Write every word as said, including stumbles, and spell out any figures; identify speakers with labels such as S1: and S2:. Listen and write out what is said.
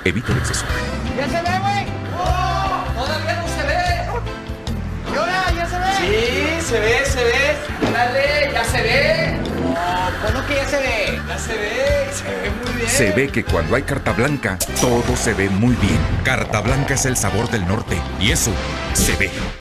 S1: Evita el exceso.
S2: ¿Ya se ve, güey?
S3: ¡Oh! ¡Todavía no se ve!
S2: ¿Y ahora? ¿Ya se ve?
S3: Sí, se ve, se ve. ¡Dale, ya se ve!
S2: No, ¿cómo que ya se ve?
S3: Ya se ve, se ve muy bien.
S1: Se ve que cuando hay carta blanca, todo se ve muy bien. Carta blanca es el sabor del norte y eso se ve.